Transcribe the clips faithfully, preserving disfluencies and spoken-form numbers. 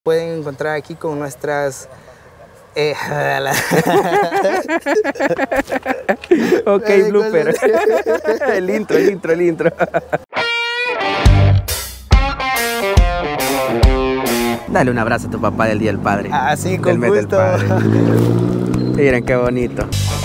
Pueden encontrar aquí con nuestras... Eh, ok, blooper. El intro, el intro, el intro. Dale un abrazo a tu papá del Día del Padre. Ah, sí, con del mes gusto. Del padre. Miren qué bonito.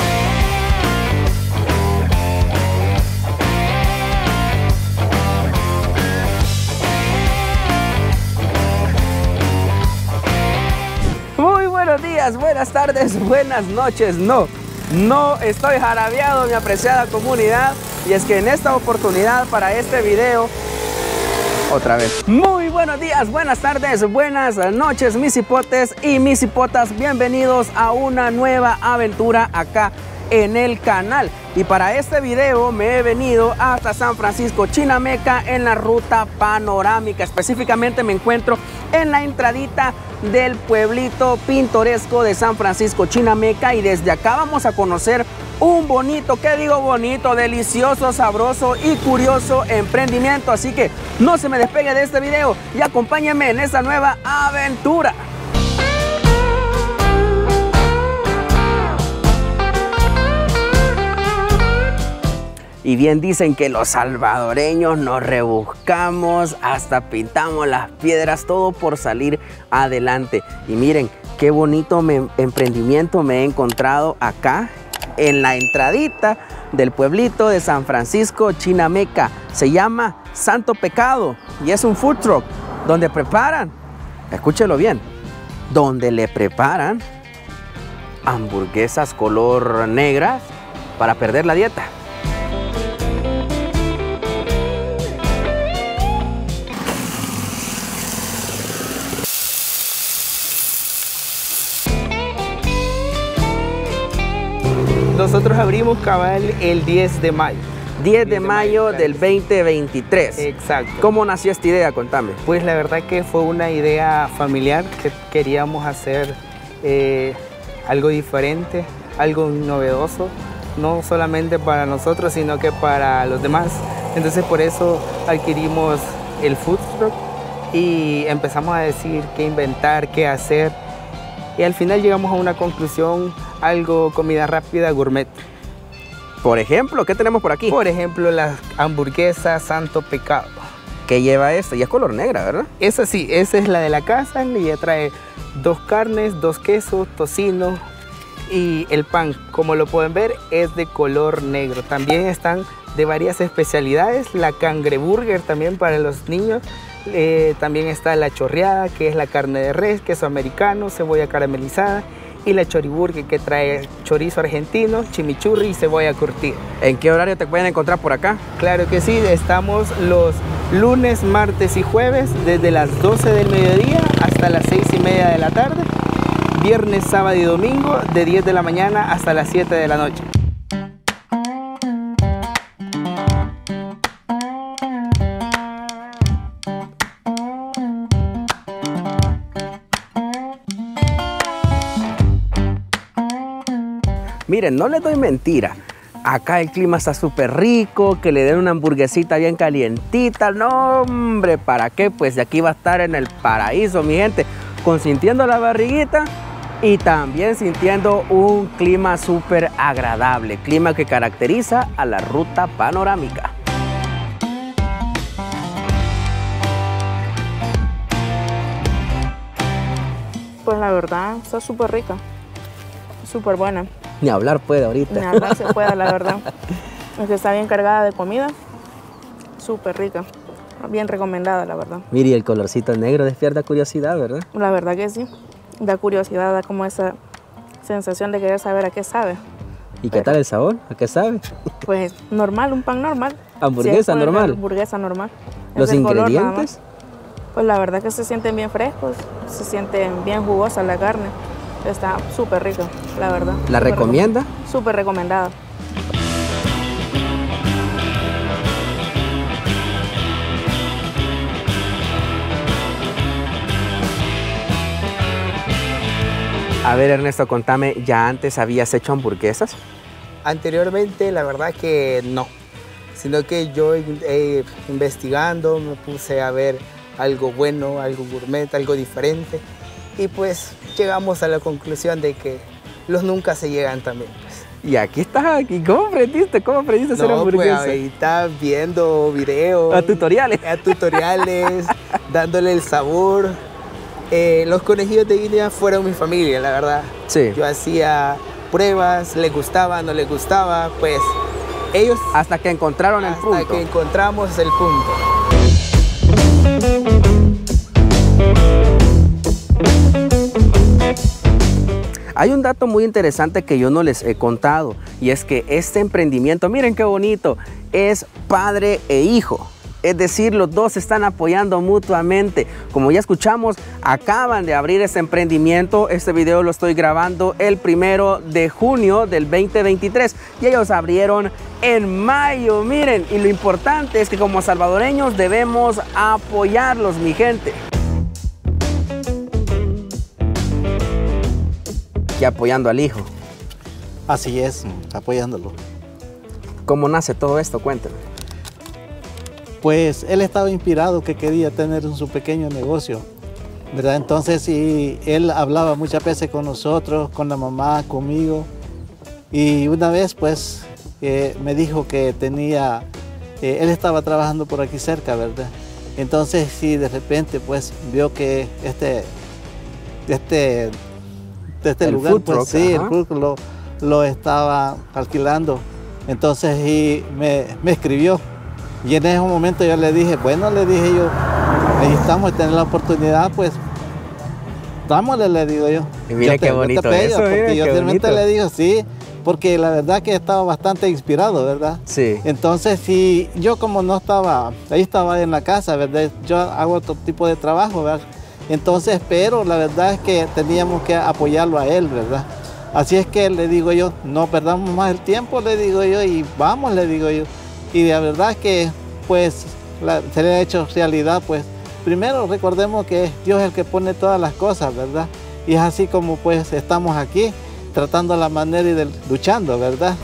Buenos días, buenas tardes, buenas noches. No, no estoy jarabeado, mi apreciada comunidad. Y es que en esta oportunidad, para este video, otra vez. Muy buenos días, buenas tardes, buenas noches, mis hipotes y mis hipotas. Bienvenidos a una nueva aventura acá en el canal. Y para este video me he venido hasta San Francisco Chinameca en la ruta panorámica. Específicamente me encuentro en la entradita del pueblito pintoresco de San Francisco Chinameca, y desde acá vamos a conocer un bonito, ¿qué digo bonito? Delicioso, sabroso y curioso emprendimiento. Así que no se me despegue de este video y acompáñenme en esta nueva aventura. Y bien dicen que los salvadoreños nos rebuscamos, hasta pintamos las piedras, todo por salir adelante. Y miren qué bonito me, emprendimiento me he encontrado acá en la entradita del pueblito de San Francisco Chinameca. Se llama Santo Pecado y es un food truck donde preparan, escúchelo bien, donde le preparan hamburguesas color negras para perder la dieta. Nosotros abrimos cabal el diez de mayo. diez de mayo del veinte veintitrés. Exacto. ¿Cómo nació esta idea? Contame. Pues la verdad que fue una idea familiar, que queríamos hacer eh, algo diferente, algo novedoso, no solamente para nosotros, sino que para los demás. Entonces por eso adquirimos el food truck y empezamos a decir qué inventar, qué hacer. Y al final llegamos a una conclusión: algo comida rápida gourmet. Por ejemplo, ¿qué tenemos por aquí? Por ejemplo, las hamburguesas Santo Pecado. ¿Qué lleva esta? Y es color negra, ¿verdad? Esa sí, esa es la de la casa, y ya trae dos carnes, dos quesos, tocino y el pan. Como lo pueden ver, es de color negro. También están de varias especialidades, la cangreburger también para los niños. Eh, también está la chorreada, que es la carne de res, queso americano, cebolla caramelizada, y la choriburger, que trae chorizo argentino, chimichurri y cebolla curtida. ¿En qué horario te pueden encontrar por acá? Claro que sí, estamos los lunes, martes y jueves desde las doce del mediodía hasta las seis y media de la tarde. Viernes, sábado y domingo de diez de la mañana hasta las siete de la noche. Miren, no les doy mentira. Acá el clima está súper rico, que le den una hamburguesita bien calientita. No, hombre, ¿para qué? Pues de aquí va a estar en el paraíso, mi gente, consintiendo la barriguita y también sintiendo un clima súper agradable, clima que caracteriza a la ruta panorámica. Pues la verdad, está súper rica, súper buena. Ni hablar puede ahorita. Ni hablar se puede, la verdad. Es que está bien cargada de comida, súper rica, bien recomendada, la verdad. Mire, el colorcito negro despierta curiosidad, ¿verdad? La verdad que sí, da curiosidad, da como esa sensación de querer saber a qué sabe. ¿Y qué tal el sabor? ¿A qué sabe? Pues normal, un pan normal. ¿Hamburguesa sí, normal? Hamburguesa normal. ¿Los ingredientes? Pues la verdad que se sienten bien frescos, se sienten bien jugosas la carne. Está súper rica, la verdad. ¿La recomienda? Súper recomendada. A ver, Ernesto, contame, ¿ya antes habías hecho hamburguesas? Anteriormente, la verdad que no, sino que yo eh, investigando me puse a ver algo bueno, algo gourmet, algo diferente. Y pues llegamos a la conclusión de que los nunca se llegan también. Pues. Y aquí estás, aquí. ¿Cómo aprendiste? ¿Cómo aprendiste a hacer No, hamburguesa? pues ahorita viendo videos. A tutoriales. A tutoriales, dándole el sabor. Eh, los conejillos de Guinea fueron mi familia, la verdad. Sí. Yo hacía pruebas, les gustaba, no les gustaba, pues ellos... Hasta que encontraron el punto. Hasta que encontramos el punto. Hay un dato muy interesante que yo no les he contado, y es que este emprendimiento, miren qué bonito, es padre e hijo. Es decir, los dos se están apoyando mutuamente. Como ya escuchamos, acaban de abrir este emprendimiento. Este video lo estoy grabando el primero de junio del veinte veintitrés y ellos abrieron en mayo. Miren, y lo importante es que como salvadoreños debemos apoyarlos, mi gente. Y apoyando al hijo. Así es, apoyándolo. ¿Cómo nace todo esto? Cuéntame. Pues él estaba inspirado que quería tener su pequeño negocio, ¿verdad? Entonces, y él hablaba muchas veces con nosotros, con la mamá, conmigo. Y una vez, pues, eh, me dijo que tenía, eh, él estaba trabajando por aquí cerca, ¿verdad? Entonces, sí, de repente, pues, vio que este, este, este El lugar, food pues, truck, sí, ajá. el food truck lo, lo estaba alquilando. Entonces, y me, me escribió. Y en ese momento yo le dije, bueno, le dije yo, necesitamos tener la oportunidad, pues, dámosle, le digo yo. Y mira Yo qué te- yo te bonito apoyo, eso, mira, porque qué yo realmente bonito. le digo, sí, porque la verdad que estaba bastante inspirado, ¿verdad? Sí. Entonces, sí, yo como no estaba, ahí estaba en la casa, ¿verdad? Yo hago otro tipo de trabajo, ¿verdad? Entonces, pero la verdad es que teníamos que apoyarlo a él, ¿verdad? Así es que le digo yo, no perdamos más el tiempo, le digo yo, y vamos, le digo yo. Y la verdad es que, pues, la- se le ha hecho realidad, pues, primero recordemos que Dios es el que pone todas las cosas, ¿verdad? Y es así como, pues, estamos aquí, tratando la manera y de, luchando, ¿verdad?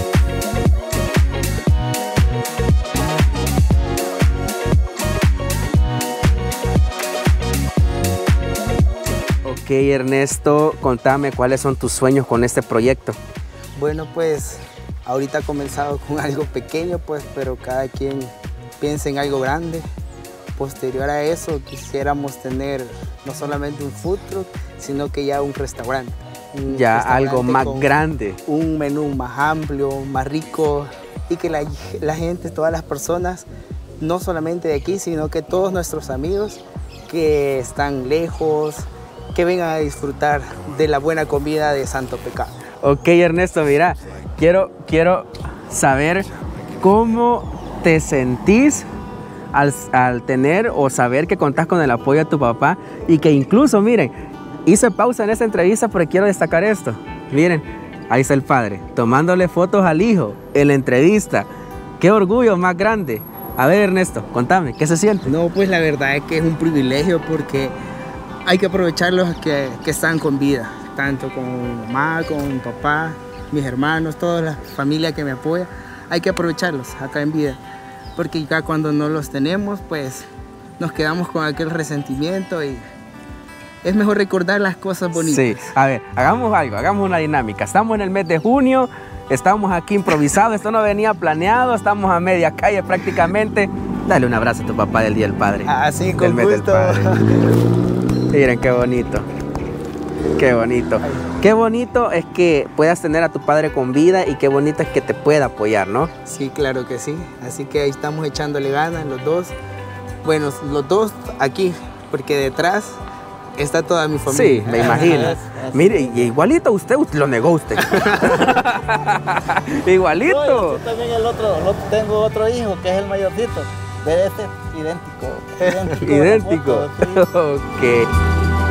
Ok, Ernesto, contame cuáles son tus sueños con este proyecto. Bueno, pues ahorita ha comenzado con algo pequeño, pues, pero cada quien piensa en algo grande. Posterior a eso, quisiéramos tener no solamente un food truck, sino que ya un restaurante. Un Ya restaurante algo más con grande. Un menú más amplio, más rico, y que la, la gente, todas las personas, no solamente de aquí, sino que todos nuestros amigos que están lejos, que vengan a disfrutar de la buena comida de Santo Pecado. Ok, Ernesto, mira, quiero, quiero saber cómo te sentís al, al tener o saber que contás con el apoyo de tu papá y que incluso, miren, hice pausa en esta entrevista porque quiero destacar esto. Miren, ahí está el padre, tomándole fotos al hijo en la entrevista. Qué orgullo más grande. A ver, Ernesto, contame, ¿qué se siente? No, pues la verdad es que es un privilegio porque hay que aprovechar los que, que están con vida, tanto con mamá, con papá, mis hermanos, toda la familia que me apoya. Hay que aprovecharlos acá en vida, porque ya cuando no los tenemos, pues nos quedamos con aquel resentimiento y es mejor recordar las cosas bonitas. Sí, a ver, hagamos algo, hagamos una dinámica. Estamos en el mes de junio, estamos aquí improvisados, esto no venía planeado, estamos a media calle prácticamente. Dale un abrazo a tu papá del Día del Padre. Así, Del con mes del gusto. Padre. Miren qué bonito, qué bonito. Qué bonito es que puedas tener a tu padre con vida y qué bonito es que te pueda apoyar, ¿no? Sí, claro que sí. Así que ahí estamos echándole ganas los dos. Bueno, los dos aquí, porque detrás está toda mi familia. Sí, me imagino. Así es. Mire, y igualito usted, usted lo negó usted. Igualito. No, yo también el otro, el otro- tengo otro hijo que es el mayorcito. Debe ser idéntico. Idéntico. Idéntico. La foto, sí. Ok.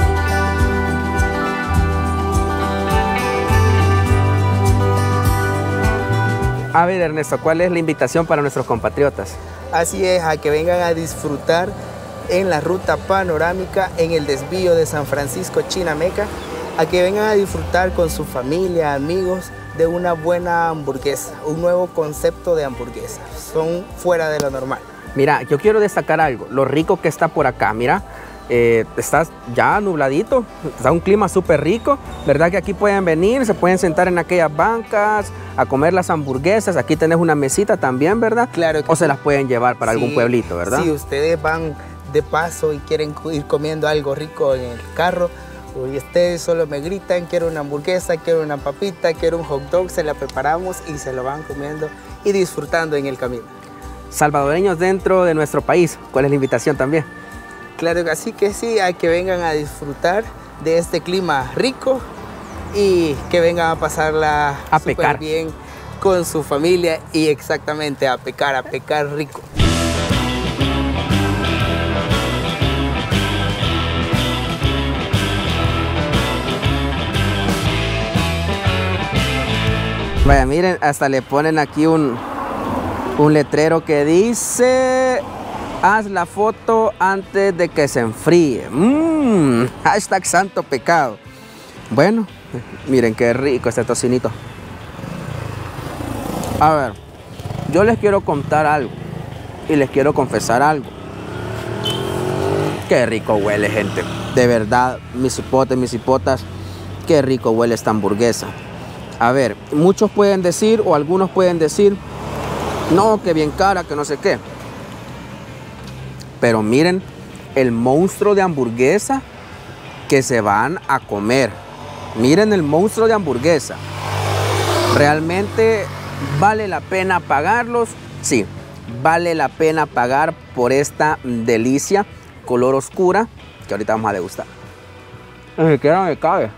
A ver, Ernesto, ¿cuál es la invitación para nuestros compatriotas? Así es, a que vengan a disfrutar en la ruta panorámica en el desvío de San Francisco Chinameca, a que vengan a disfrutar con su familia, amigos, de una buena hamburguesa, un nuevo concepto de hamburguesa. Son fuera de lo normal. Mira, yo quiero destacar algo, lo rico que está por acá, mira. Eh, está ya nubladito, está un clima súper rico, ¿verdad? Que aquí pueden venir, se pueden sentar en aquellas bancas a comer las hamburguesas. Aquí tenés una mesita también, ¿verdad? Claro que o sí. se las pueden llevar para sí, algún pueblito, ¿verdad? Si ustedes van de paso y quieren ir comiendo algo rico en el carro, y ustedes solo me gritan, quiero una hamburguesa, quiero una papita, quiero un hot dog, se la preparamos y se lo van comiendo y disfrutando en el camino. Salvadoreños dentro de nuestro país, ¿cuál es la invitación también? Claro que sí, que sí, a que vengan a disfrutar de este clima rico y que vengan a pasarla a pecar bien con su familia y exactamente a pecar, a pecar rico. Vaya, miren, hasta le ponen aquí un, un letrero que dice: haz la foto antes de que se enfríe. Mmm, hashtag santo pecado. Bueno, miren qué rico este tocinito. A ver, yo les quiero contar algo y les quiero confesar algo. Qué rico huele, gente. De verdad, mis hipotes, mis hipotas, qué rico huele esta hamburguesa. A ver, muchos pueden decir, o algunos pueden decir, no, que bien cara, que no sé qué. Pero miren el monstruo de hamburguesa que se van a comer. Miren el monstruo de hamburguesa. ¿Realmente vale la pena pagarlos? Sí, vale la pena pagar por esta delicia color oscura que ahorita vamos a degustar. Ni siquiera me cabe.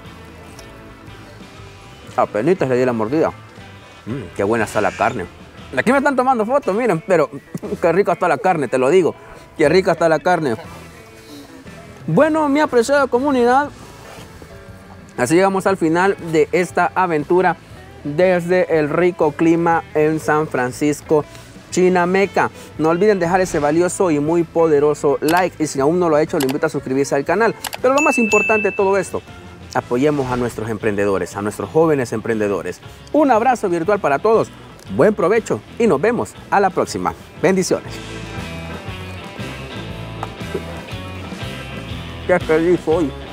Apenitas le di la mordida. Mm, qué buena está la carne. Aquí me están tomando fotos, miren, pero qué rica está la carne, te lo digo. Qué rica está la carne. Bueno, mi apreciada comunidad, así llegamos al final de esta aventura desde el rico clima en San Francisco, Chinameca. No olviden dejar ese valioso y muy poderoso like, y si aún no lo ha hecho, le invito a suscribirse al canal. Pero lo más importante de todo esto, apoyemos a nuestros emprendedores, a nuestros jóvenes emprendedores. Un abrazo virtual para todos, buen provecho y nos vemos a la próxima. Bendiciones. Qué feliz soy.